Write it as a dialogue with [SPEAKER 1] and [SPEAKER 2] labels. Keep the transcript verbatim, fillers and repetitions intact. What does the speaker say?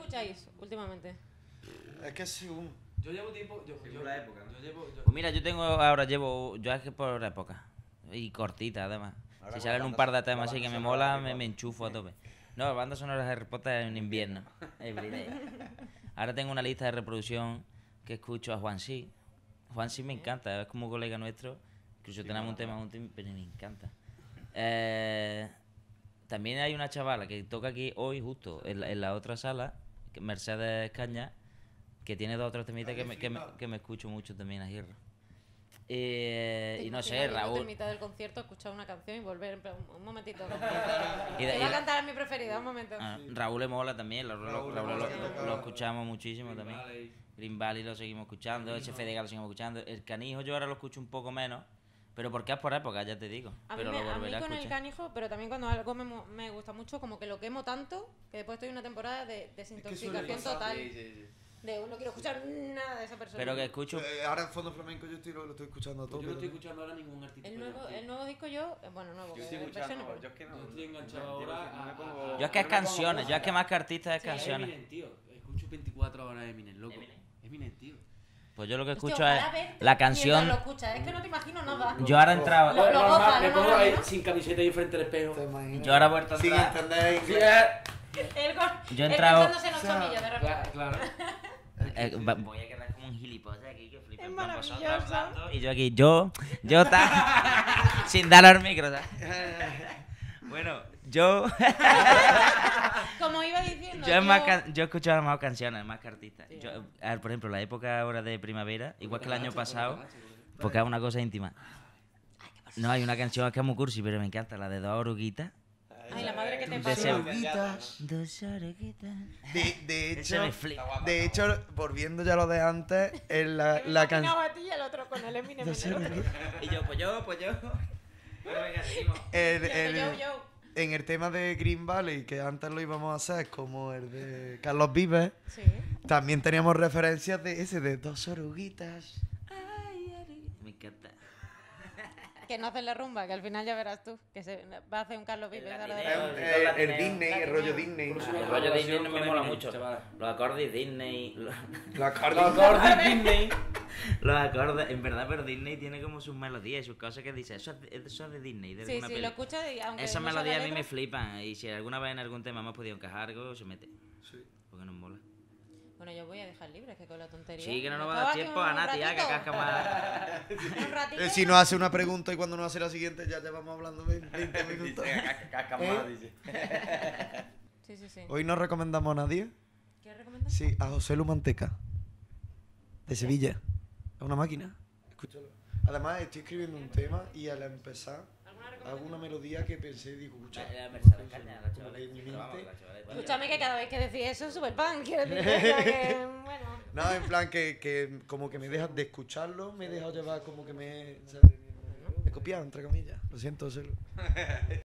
[SPEAKER 1] escucháis últimamente?
[SPEAKER 2] Es que según...
[SPEAKER 3] Yo llevo tiempo... Yo,
[SPEAKER 4] Según
[SPEAKER 3] yo,
[SPEAKER 4] la época, ¿no?
[SPEAKER 3] yo llevo... Yo,
[SPEAKER 5] Pues mira, yo tengo ahora llevo, yo es que por época y cortita además.
[SPEAKER 4] Ahora
[SPEAKER 5] Si
[SPEAKER 4] con
[SPEAKER 5] salen
[SPEAKER 4] la
[SPEAKER 5] un
[SPEAKER 4] banda
[SPEAKER 5] par de
[SPEAKER 4] sonora-
[SPEAKER 5] temas
[SPEAKER 4] la
[SPEAKER 5] así que
[SPEAKER 4] banda
[SPEAKER 5] me
[SPEAKER 4] sonora de
[SPEAKER 5] mola,
[SPEAKER 4] Harry
[SPEAKER 5] me, me
[SPEAKER 4] Potter.
[SPEAKER 5] enchufo a tope. No, la banda sonora de Harry Potter en invierno. Everyday. Ahora tengo una lista de reproducción que escucho a Juan Sí. Juan Sí me encanta, es como un colega nuestro. Incluso
[SPEAKER 4] Sí,
[SPEAKER 5] tenemos
[SPEAKER 4] mola,
[SPEAKER 5] un tema
[SPEAKER 4] mola.
[SPEAKER 5] juntos, pero me encanta. Eh, también hay una chavala que toca aquí hoy justo en la, en la otra sala, que- Mercedes Caña, que tiene dos o tres temitas que me, que, me, que me escucho mucho también a Girra. Eh, y no sé,
[SPEAKER 1] En
[SPEAKER 5] Raúl.
[SPEAKER 1] mitad del concierto, escuchar una canción y volver en plan, un, un momentito.
[SPEAKER 5] Y de-
[SPEAKER 1] Te
[SPEAKER 5] y
[SPEAKER 1] voy a
[SPEAKER 5] de-
[SPEAKER 1] cantar a mi preferida, un momento.
[SPEAKER 5] Ah, Raúl le mola también, lo- lo-
[SPEAKER 2] Raúl
[SPEAKER 5] Raúl
[SPEAKER 2] le
[SPEAKER 5] lo,
[SPEAKER 2] mola que
[SPEAKER 5] lo-
[SPEAKER 2] toca-
[SPEAKER 5] lo escuchamos muchísimo también.
[SPEAKER 3] Vale.
[SPEAKER 5] Green Valley lo seguimos escuchando, H F D G lo seguimos escuchando. El Canijo yo ahora lo escucho un poco menos, pero porque es por época, ya te digo.
[SPEAKER 1] A mí,
[SPEAKER 5] Pero
[SPEAKER 1] me-
[SPEAKER 5] lo
[SPEAKER 1] a mí
[SPEAKER 5] volveré a
[SPEAKER 1] con el
[SPEAKER 5] escuchar.
[SPEAKER 1] canijo, pero también cuando algo me, mo- me gusta mucho, como que lo quemo tanto, que después estoy en una temporada de desintoxicación total.
[SPEAKER 4] Sí, sí, sí.
[SPEAKER 1] De no quiero escuchar nada de esa persona.
[SPEAKER 5] Pero que escucho.
[SPEAKER 2] Eh, ahora en Fondo Flamenco yo estoy, lo, lo estoy escuchando a
[SPEAKER 3] Pues
[SPEAKER 2] tope.
[SPEAKER 3] yo no estoy
[SPEAKER 2] también.
[SPEAKER 3] escuchando ahora ningún artista.
[SPEAKER 1] el nuevo,
[SPEAKER 3] español,
[SPEAKER 1] el
[SPEAKER 3] tío.
[SPEAKER 1] nuevo disco yo, eh, bueno, nuevo,
[SPEAKER 4] Yo
[SPEAKER 1] que
[SPEAKER 4] estoy
[SPEAKER 1] versiones,
[SPEAKER 4] escuchando,
[SPEAKER 1] pero-
[SPEAKER 4] yo es que no.
[SPEAKER 3] Yo estoy enganchado
[SPEAKER 4] no-
[SPEAKER 3] ahora
[SPEAKER 4] no me
[SPEAKER 3] a-
[SPEAKER 4] pongo-
[SPEAKER 5] Yo es que es
[SPEAKER 4] no me pongo
[SPEAKER 5] canciones, yo es que más que artistas es
[SPEAKER 1] Sí.
[SPEAKER 5] canciones.
[SPEAKER 3] Eminem, tío. Escucho veinticuatro horas Eminem, loco.
[SPEAKER 5] Eminem.
[SPEAKER 3] Eminem, tío.
[SPEAKER 5] Pues yo lo que
[SPEAKER 1] Hostia,
[SPEAKER 5] escucho
[SPEAKER 1] ojalá
[SPEAKER 5] es
[SPEAKER 1] verte
[SPEAKER 5] la
[SPEAKER 1] mientras
[SPEAKER 5] canción.
[SPEAKER 1] lo escuchas, es que no te imagino nada.
[SPEAKER 5] Yo ahora he entrado.
[SPEAKER 1] Lo- lo
[SPEAKER 3] Normal,
[SPEAKER 1] goza,
[SPEAKER 3] me
[SPEAKER 1] lo
[SPEAKER 3] pongo
[SPEAKER 1] goza,
[SPEAKER 3] ahí
[SPEAKER 1] ¿no?
[SPEAKER 3] sin camiseta y frente al espejo.
[SPEAKER 2] ¿Te imaginas?
[SPEAKER 5] Yo ahora he vuelto a
[SPEAKER 2] Sin
[SPEAKER 5] entrar.
[SPEAKER 2] entender
[SPEAKER 3] Sí,
[SPEAKER 2] inglés.
[SPEAKER 3] eh.
[SPEAKER 1] Él con-
[SPEAKER 5] Yo he
[SPEAKER 1] él
[SPEAKER 5] entrado-
[SPEAKER 1] pensándose en los
[SPEAKER 2] O sea,
[SPEAKER 1] tomillos de repente.
[SPEAKER 3] Claro, claro.
[SPEAKER 5] Eh, va- voy a quedar como un gilipollas aquí que flipa
[SPEAKER 1] Es
[SPEAKER 5] en plan vosotros
[SPEAKER 1] maravilloso.
[SPEAKER 5] hablando y yo aquí, yo, yo ta, sin darle al micro, ¿sabes? Bueno, yo,
[SPEAKER 1] Como iba diciendo,
[SPEAKER 5] yo, es más can- yo he escuchado más canciones, más que artistas.
[SPEAKER 1] Sí.
[SPEAKER 5] Yo, a ver, por ejemplo, la época ahora de primavera, igual que el año
[SPEAKER 3] Caracho,
[SPEAKER 5] pasado,
[SPEAKER 3] caracho, caracho.
[SPEAKER 5] porque es una cosa íntima. No, hay una canción que es muy cursi, pero me encanta, la de dos oruguitas.
[SPEAKER 1] Ay, la madre que te
[SPEAKER 5] De
[SPEAKER 1] parió.
[SPEAKER 5] ese-
[SPEAKER 2] Oruguitas.
[SPEAKER 5] Dos oruguitas.
[SPEAKER 2] De, de
[SPEAKER 5] Ese
[SPEAKER 2] hecho,
[SPEAKER 5] me flipa.
[SPEAKER 2] de hecho, volviendo ya a lo de antes, en la,
[SPEAKER 1] Me
[SPEAKER 2] la
[SPEAKER 1] imaginaba
[SPEAKER 2] canción...
[SPEAKER 1] a ti y el otro con el Eminem en el otro.
[SPEAKER 5] Y yo, pues yo, pues yo. Bueno, venga, seguimos.
[SPEAKER 2] El,
[SPEAKER 1] Yo,
[SPEAKER 2] el-
[SPEAKER 1] yo, yo.
[SPEAKER 2] en el tema de Green Valley, que antes lo íbamos a hacer como el de Carlos Vives,
[SPEAKER 1] Sí.
[SPEAKER 2] también teníamos referencias de ese, de dos oruguitas.
[SPEAKER 5] Me encanta.
[SPEAKER 1] Que no hacen la rumba, que al final ya verás tú, que se va a hacer un Carlos Vives.
[SPEAKER 5] El
[SPEAKER 1] ahora de-
[SPEAKER 5] latineo.
[SPEAKER 2] Eh, el, el Disney, el rollo Disney.
[SPEAKER 3] Por eso
[SPEAKER 5] El
[SPEAKER 3] una
[SPEAKER 5] rollo Disney
[SPEAKER 3] colaboración
[SPEAKER 5] no
[SPEAKER 3] con
[SPEAKER 5] me mola
[SPEAKER 3] Eminem,
[SPEAKER 5] mucho.
[SPEAKER 3] chaval.
[SPEAKER 5] Los acordes Disney. Los,
[SPEAKER 2] La
[SPEAKER 3] Los
[SPEAKER 2] carta.
[SPEAKER 3] acordes Disney.
[SPEAKER 5] los acordes. En verdad, pero Disney tiene como sus melodías y sus cosas que dice. Eso es de, eso es de Disney. De
[SPEAKER 1] Sí,
[SPEAKER 5] alguna
[SPEAKER 1] sí,
[SPEAKER 5] peli".
[SPEAKER 1] lo escuchas y aunque
[SPEAKER 5] Esas
[SPEAKER 1] no sea la
[SPEAKER 5] melodías a mí me
[SPEAKER 1] letra-
[SPEAKER 5] flipan. Y si alguna vez en algún tema hemos podido encajar algo, se mete. Porque nos mola.
[SPEAKER 1] Bueno, yo voy a dejar libre, que con la tontería.
[SPEAKER 5] Sí, que no nos
[SPEAKER 1] Me
[SPEAKER 5] va a dar
[SPEAKER 1] estaba aquí
[SPEAKER 5] tiempo
[SPEAKER 1] un
[SPEAKER 5] a Nati, ya, que
[SPEAKER 1] ratito.
[SPEAKER 5] casca más.
[SPEAKER 1] Un ratito.
[SPEAKER 2] Eh, si nos hace una pregunta y cuando nos hace la siguiente ya llevamos hablando veinte minutos.
[SPEAKER 4] Dice, "Casca- casca
[SPEAKER 2] ¿Eh?
[SPEAKER 4] más", dice.
[SPEAKER 1] Sí, sí, sí.
[SPEAKER 2] Hoy no recomendamos a nadie.
[SPEAKER 1] ¿Qué recomiendas?
[SPEAKER 2] Sí, a José Lu Manteca. De Sevilla. Es una máquina. Escúchalo. Además, estoy escribiendo un tema y al empezar hago una melodía que pensé y digo, escucha.
[SPEAKER 5] La Mercedes Caña, la
[SPEAKER 2] como que en mi mente-
[SPEAKER 1] Escúchame que cada vez que decís eso es super pan, quiero decir que, que, bueno.
[SPEAKER 2] No, en plan que, que como que me dejas de escucharlo, me he dejado llevar como que me... ¿sabes? Me he copiado, entre comillas. Lo siento, José Lu.